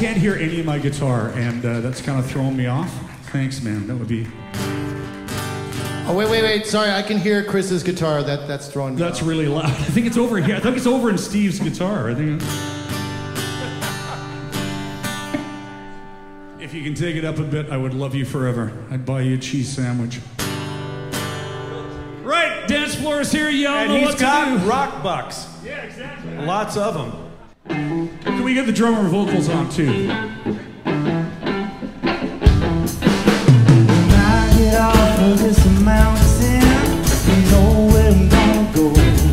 can't hear any of my guitar, and that's kind of throwing me off. Thanks, man. That would be... Oh, wait. Sorry, I can hear Chris's guitar. That's throwing me off. That's really loud. I think it's over here. I think it's over in Steve's guitar. I think... If you can take it up a bit, I would love you forever. I'd buy you a cheese sandwich. Right, dance floor is here, y'all. And he's got rock bucks. Yeah, exactly. Lots of them. Can we get the drummer vocals on too? I get off of this mountain, you know where I'm gonna go.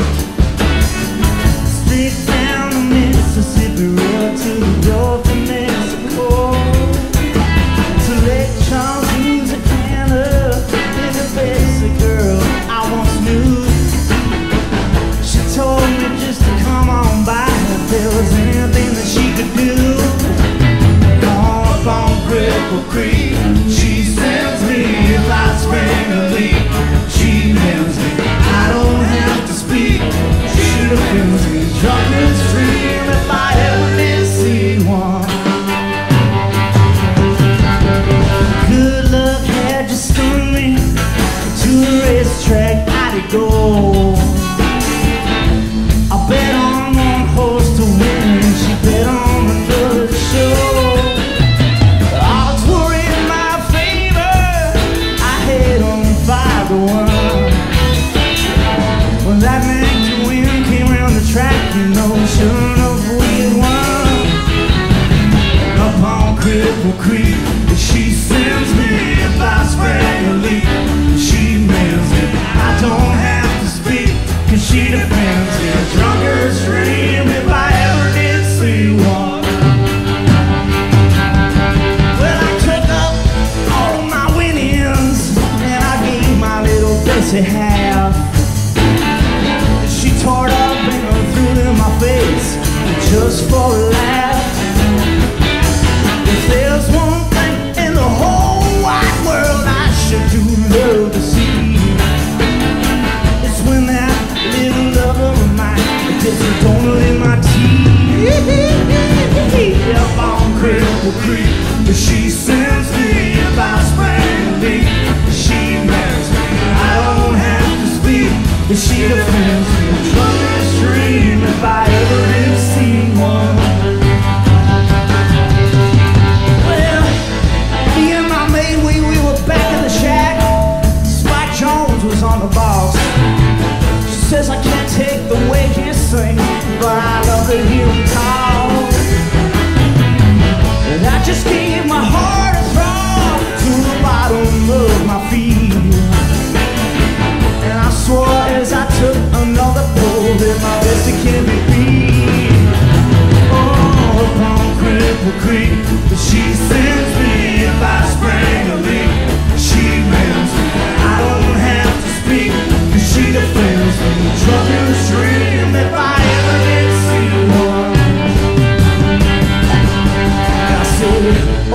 Straight down the Mississippi River to the Gulf of Mexico. To Lake Charles, Louisiana, with a basic girl I once knew. She told me just to come on by if there was anything that she could do. Gone up on Cripple Creek, she sends me if I spring a leak. She nails me, I don't have to speak. She defends me, drunk and stream if I ever did see one. Good luck had just stung me. To the racetrack I'd go. I bet on one horse to win, she bet on another to show. Odds were in my favor, I had on 5-1. When that man to win came around the track, you know, sure enough we had won. Up on Cripple Creek, she sends me if I sprang a leak. She nails it, I don't have to speak, cause she defends me. Drunker's dream if I ever did see one. Well, I took up all of my winnings and I gave my little Bessie half. She tore it up and threw it in my face just for a laugh. If there's one thing in the whole wide world I should do love to see, it's when that little lover of mine gets a donut in my tea. Up on Cripple Creek, she sends me if I sprang a leak. She marries me, I don't have to speak, but she defends me. Drunker's dream if I ever did see one. Well, me and my maid, we were back in the shack. Spike Jones was on the boss. She says I can't take the way he sings, but I love to hear him talk. And I just gave my heart a throb to the bottom of my feet. And I swore as I took another pull that my best it can be beat. Oh, upon Cripple Creek, she sends me if I sprang a leak. She mends me, I don't have to speak, cause she defends me. Drunker's dream if I ever did see one. I said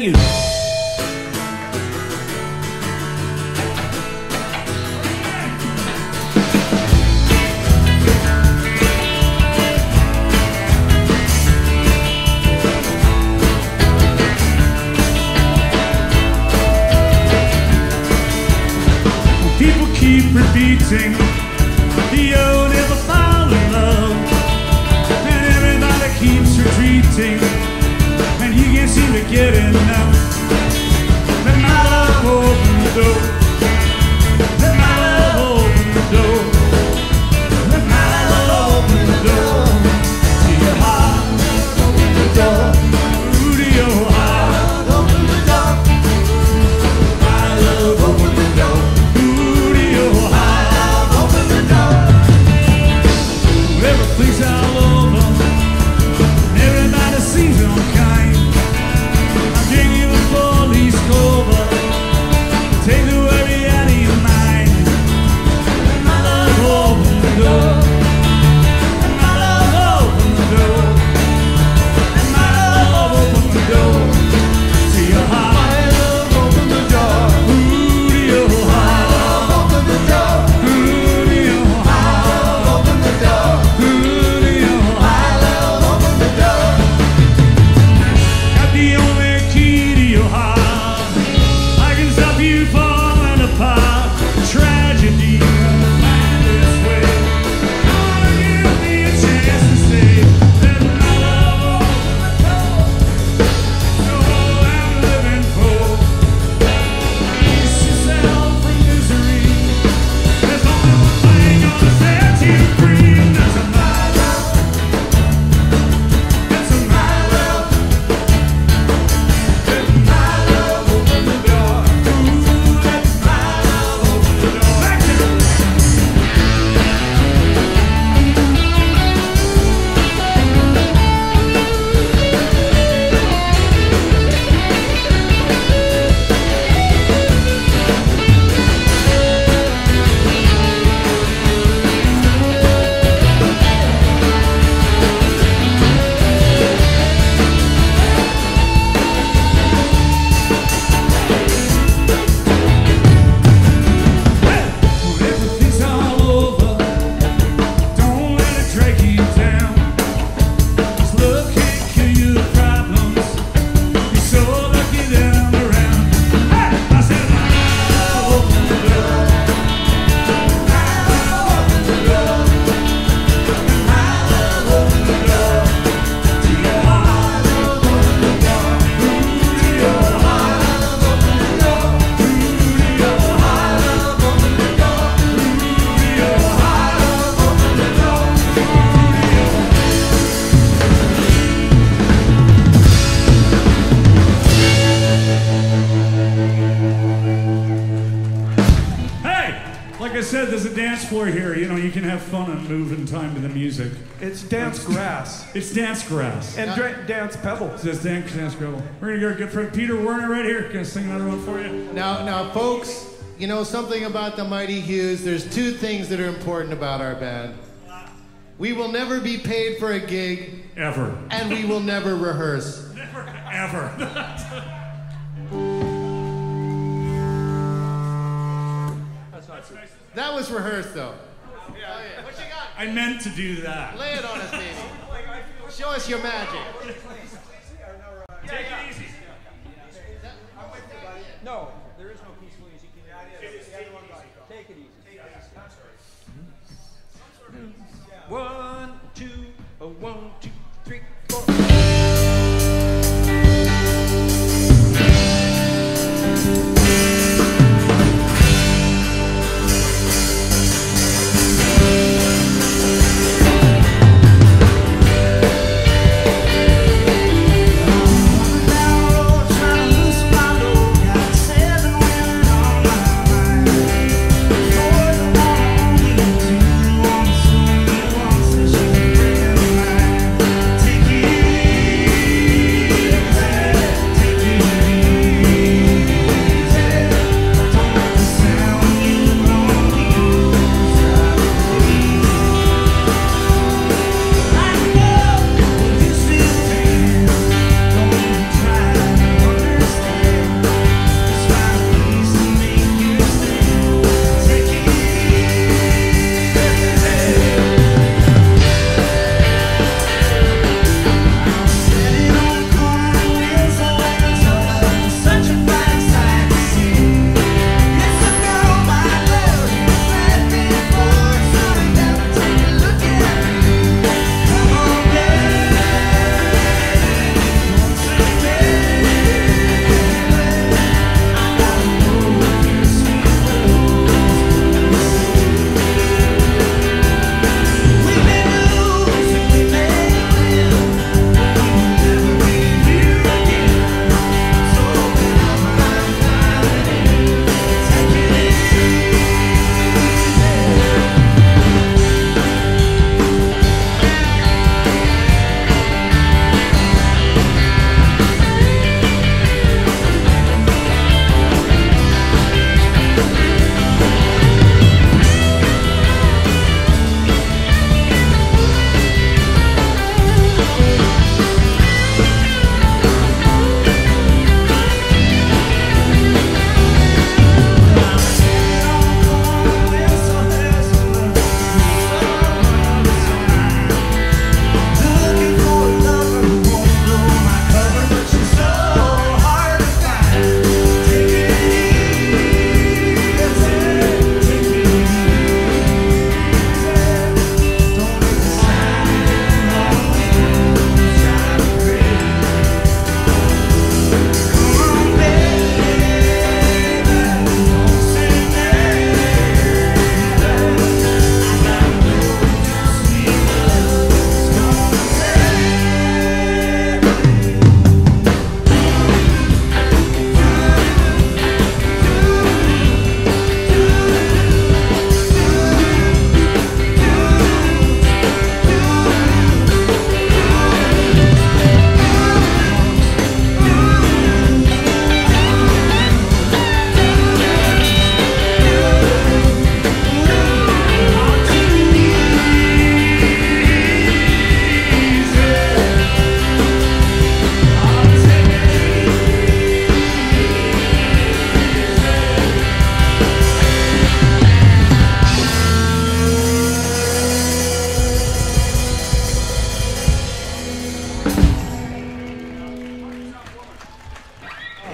Thank you. People keep repeating, you'll never fall in love, and everybody keeps retreating, and you can't seem to get enough. Let my love open the door. Let my love open the door. Let my love open the door to your heart. Open the door. Ooh, to your heart. Open the door. My love, open the door. Every place all over, everybody seems unkind. I'll give you a police cover, take the worry out of your mind. Let my love open the door. Let my love open the door. Let my love open the door to your heart. My love open the door. Ooh, to your heart. Open the door. Ooh, to your heart. Open the door. The only key to your heart, I can stop you falling apart. Tragedy find its way. Come on, give me a chance to say that my love open the door. So all I'm living for, release yourself from misery. There's only one thing gonna set you free, and that's my love. That's my love. Like I said, there's a dance floor here. You know, you can have fun and move in time to the music. It's dance grass. It's dance grass. And dance pebbles. It's dance gravel. We're gonna get our good friend Peter Werner right here. Gonna sing another one for you. Now, folks, you know something about the Mighty Hughes. There's two things that are important about our band. We will never be paid for a gig. Ever. And we will never rehearse. Never, ever. That was rehearsed, though. Yeah. What you got? I meant to do that. Lay it on us, baby. Show us your magic. Take it easy. No, there is no peaceful easy. Take it easy. 1, 2, 1, 2, 3, 4.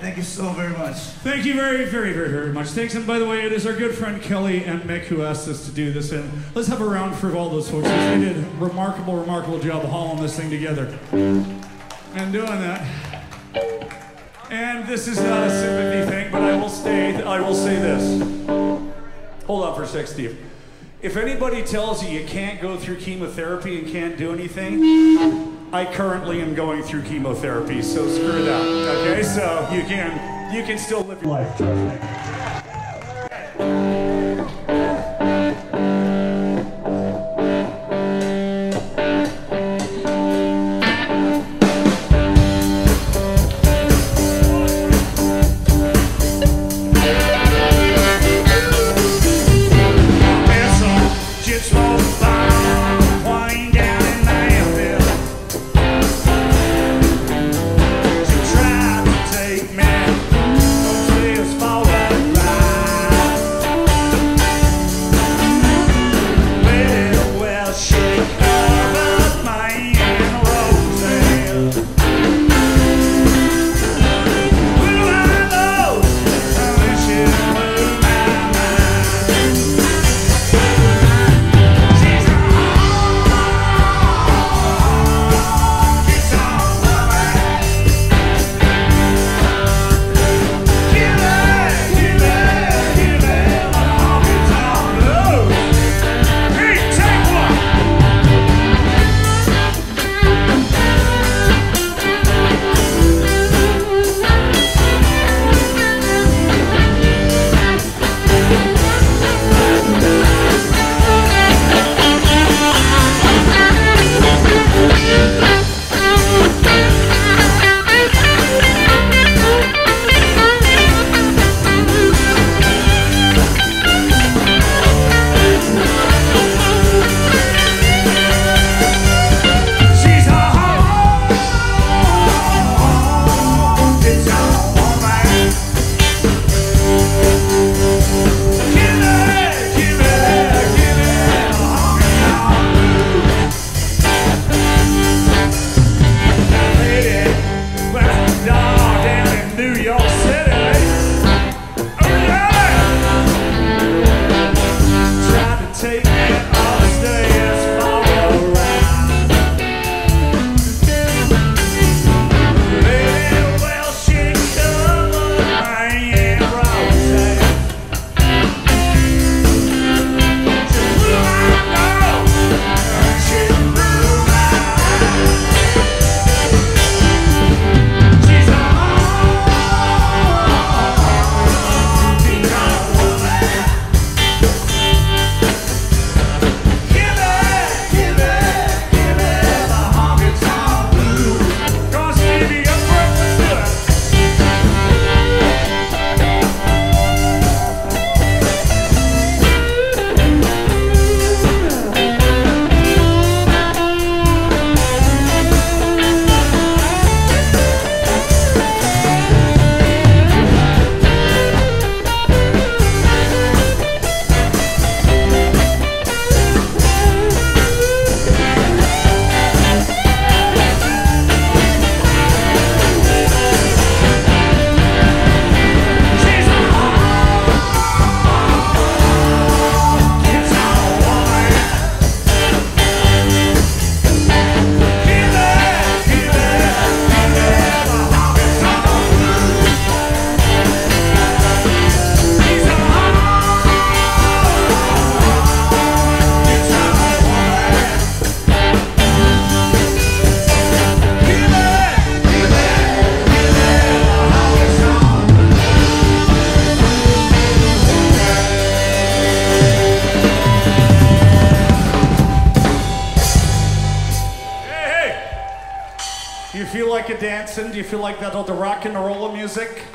Thank you so very much. Thank you very, very, very, very much. Thanks, and by the way, it is our good friend Kelly and Mick who asked us to do this, and let's have a round for all those folks. They did a remarkable, remarkable job hauling this thing together and doing that. And this is not a sympathy thing, but I will say this. Hold on for a sec, Steve. If anybody tells you you can't go through chemotherapy and can't do anything, I currently am going through chemotherapy, so screw that. Okay, so you can still live your life. Trust me. like a dancing? Do you feel like that all the rock and roll music?